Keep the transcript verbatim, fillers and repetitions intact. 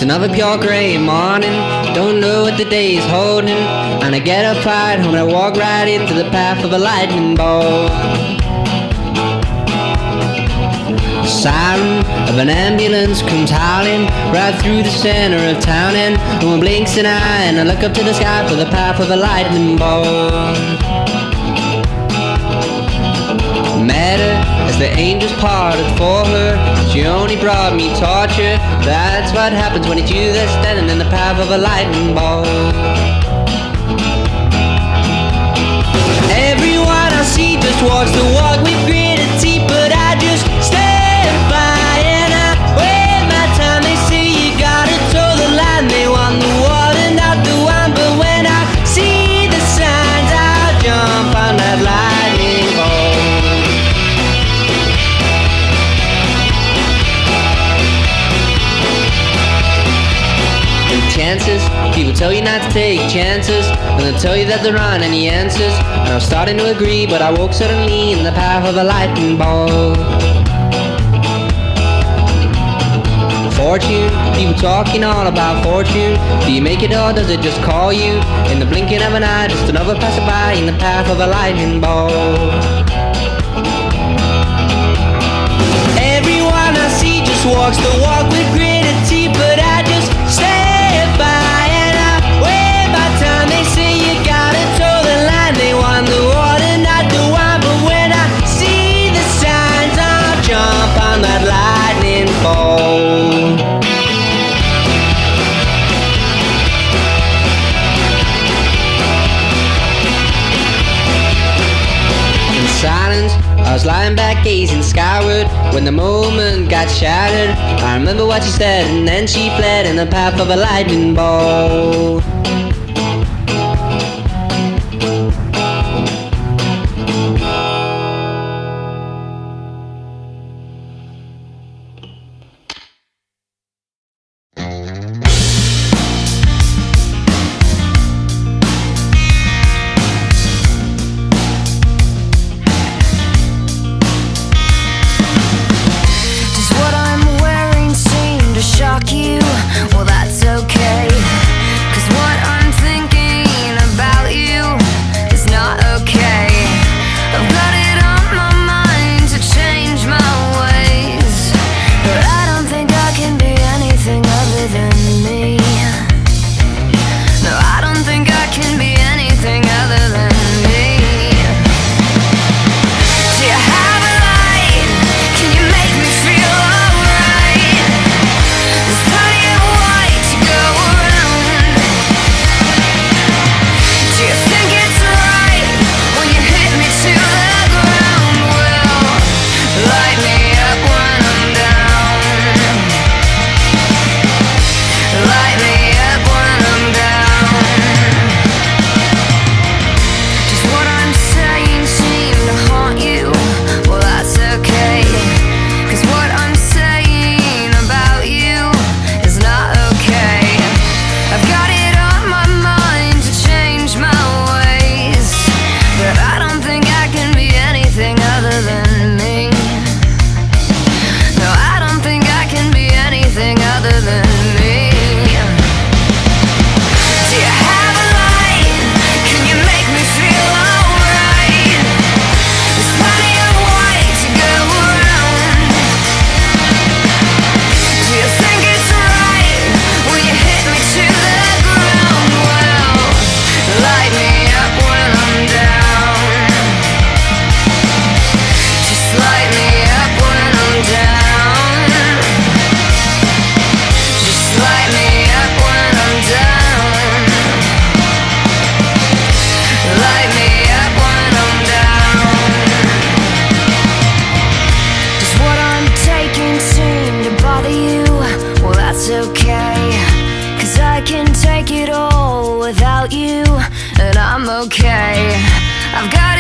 another pure gray morning. Don't know what the day is holding, and I get up right home and I walk right into the path of a lightning bolt. The siren of an ambulance comes howling right through the center of town, and no one blinks an eye, and I look up to the sky for the path of a lightning bolt. Met her as the angels parted for her. She only brought me torture. That's what happens when it's you that's standing in the path of a lightning bolt. Everyone I see just walks the walk with gritted teeth, but I just stand by and I wait my time. They say you gotta toe the line. They want the water, not the wine, but when I see the signs, I'll jump on that lightning bolt. Chances, people tell you not to take chances, and they'll tell you that there aren't any answers. And I was starting to agree, but I woke suddenly in the path of a lightning bolt. Fortune, people talking all about fortune. Do you make it or does it just call you? In the blinking of an eye, just another passerby in the path of a lightning bolt. Everyone I see just walks the walk with gritted teeth, but I just stand by and I wait my time. They say you gotta toe the line. They want the water, not the wine, but when I see the signs, I'll jump on that lightning bolt. In silence, I was lying back gazing skyward when the moment got shattered. I remember what she said, and then she fled in the path of a lightning bolt. You, well that's okay, 'cause what I'm thinking about you is not okay. I've got it on my mind to change my ways, but I don't think I can be anything other than me. No, I don't think I can be anything other than me. Do you have a light? Can you make me feel alright? There's plenty of white to go around. Do you think it's right when you hit me to the ground? Well, light me up when I'm down. Light me up when I'm down. Does what I'm saying seem to haunt you? Well, that's okay, 'cause what I'm saying about you is not okay. I've got it on my mind to change my ways, but I don't think I can be anything other than me. No, I don't think I can be anything other than me. Do you have a light? Can you make me feel alright? There's plenty of white to go around. Do you think it's right when you hit me to the ground? Well, light me up when I'm down. Just light me up when I'm down. Just light me up when I'm down. Light me up when I'm down. Does what I'm taking seem to bother you? Well, that's okay, 'cause I can take it all without you, and I'm okay. I've got